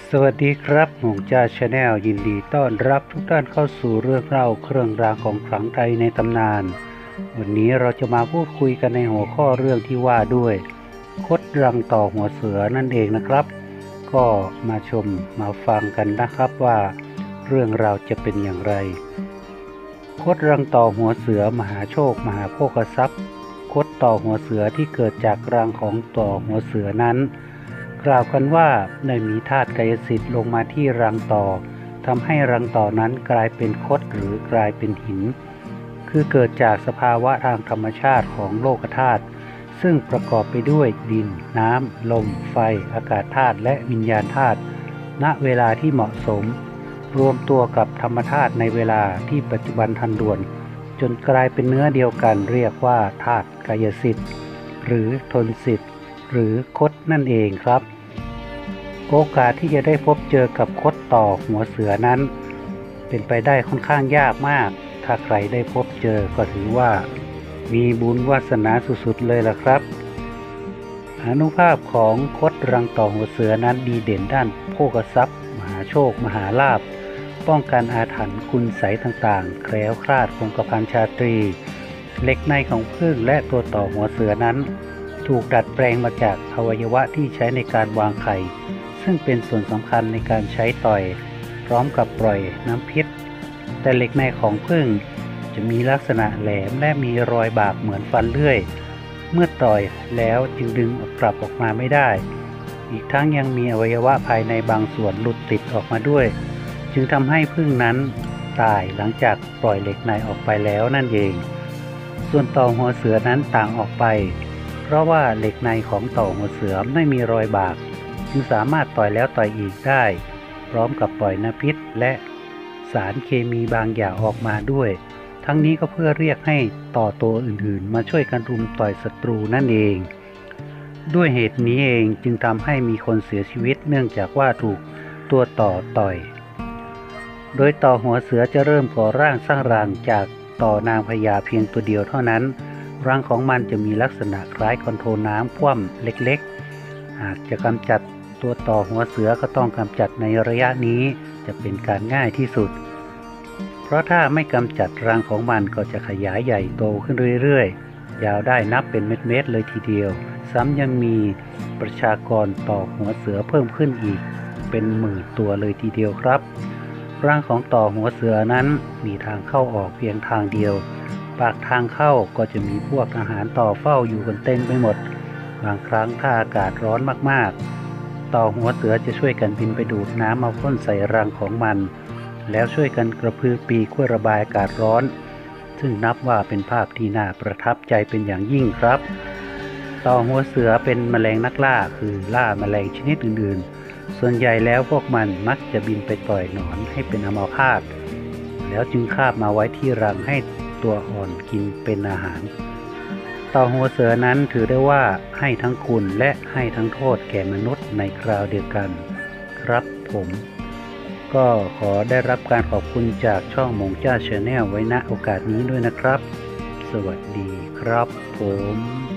สวัสดีครับหงจ้าชาแนลยินดีต้อนรับทุกท่านเข้าสู่เรื่องเล่าเครื่องรางของขลังไทยในตำนานวันนี้เราจะมาพูดคุยกันในหัวข้อเรื่องที่ว่าด้วยคดรังต่อหัวเสือนั่นเองนะครับก็มาชมมาฟังกันนะครับว่าเรื่องราวจะเป็นอย่างไรคดรังต่อหัวเสือมหาโชคมหาโภคทรัพย์คดต่อหัวเสือที่เกิดจากรังของต่อหัวเสือนั้นกล่าวกันว่าได้มีธาตุกายสิทธิ์ลงมาที่รังต่อทำให้รังต่อนั้นกลายเป็นคดหรือกลายเป็นหินคือเกิดจากสภาวะทางธรรมชาติของโลกธาตุซึ่งประกอบไปด้วยดินน้ำลมไฟอากาศธาตุและวิญญาณธาตุณเวลาที่เหมาะสมรวมตัวกับธรรมธาตุในเวลาที่ปัจจุบันทันด่วนจนกลายเป็นเนื้อเดียวกันเรียกว่าธาตุกายสิทธิ์หรือทนสิทธิ์หรือคดนั่นเองครับโอกาสที่จะได้พบเจอกับคดต่อหัวเสือนั้นเป็นไปได้ค่อนข้างยากมากถ้าใครได้พบเจอก็ถือว่ามีบุญวาสนาสุดๆเลยล่ะครับอานุภาพของคดรังต่อหัวเสือนั้นดีเด่นด้านโภคทรัพย์มหาโชคมหาลาภป้องกันอาถรรพ์คุณไสยต่างๆแคล้วคลาดคงกระพันชาตรีเหล็กในของผึ้งและตัวต่อหัวเสือนั้นถูกดัดแปลงมาจากอวัยวะที่ใช้ในการวางไข่ซึ่งเป็นส่วนสำคัญในการใช้ต่อยพร้อมกับปล่อยน้ำพิษแต่เหล็กในของผึ้งจะมีลักษณะแหลมและมีรอยบากเหมือนฟันเลื่อยเมื่อต่อยแล้วจึงดึงกลับออกมาไม่ได้อีกทั้งยังมีอวัยวะภายในบางส่วนหลุดติดออกมาด้วยจึงทำให้ผึ้งนั้นตายหลังจากปล่อยเหล็กในออกไปแล้วนั่นเองส่วนต่อหัวเสือนั้นต่างออกไปเพราะว่าเหล็กในของต่อหัวเสือไม่มีรอยบากจึงสามารถต่อยแล้วต่อยอีกได้พร้อมกับปล่อยน้ำพิษและสารเคมีบางอย่างออกมาด้วยทั้งนี้ก็เพื่อเรียกให้ต่อตัวอื่นๆมาช่วยกันรุมต่อยศัตรูนั่นเองด้วยเหตุนี้เองจึงทำให้มีคนเสียชีวิตเนื่องจากว่าถูกตัวต่อยโดยต่อหัวเสือจะเริ่มก่อร่างสร้างรังจากต่อนางพญาเพียงตัวเดียวเท่านั้นรังของมันจะมีลักษณะคล้ายคอนโทรลน้ำคว่ำเล็กๆหากจะกำจัดตัวต่อหัวเสือก็ต้องกำจัดในระยะนี้จะเป็นการง่ายที่สุดเพราะถ้าไม่กำจัดรังของมันก็จะขยายใหญ่โตขึ้นเรื่อยๆยาวได้นับเป็นเม็ดๆเลยทีเดียวซ้ำยังมีประชากรต่อหัวเสือเพิ่มขึ้นอีกเป็นหมื่นตัวเลยทีเดียวครับรังของต่อหัวเสือนั้นมีทางเข้าออกเพียงทางเดียวปากทางเข้าก็จะมีพวกทหารต่อเฝ้าอยู่กันเต็มไปหมดบางครั้งถ้าอากาศร้อนมากๆต่อหัวเสือจะช่วยกันบินไปดูดน้ำมาพ่นใส่รังของมันแล้วช่วยกันกระพือปีกเพื่อระบายอากาศร้อนซึ่งนับว่าเป็นภาพที่น่าประทับใจเป็นอย่างยิ่งครับต่อหัวเสือเป็นแมลงนักล่าคือล่าแมลงชนิดอื่นๆส่วนใหญ่แล้วพวกมันมักจะบินไปต่อยหนอนให้เป็นอัมพาตแล้วจึงคาบมาไว้ที่รังให้ตัวอ่อนกินเป็นอาหารต่อหัวเสือนั้นถือได้ว่าให้ทั้งคุณและให้ทั้งโทษแก่มนุษย์ในคราวเดียวกันครับผมก็ขอได้รับการขอบคุณจากช่องมงจ้าชาแนลไว้ณโอกาสนี้ด้วยนะครับสวัสดีครับผม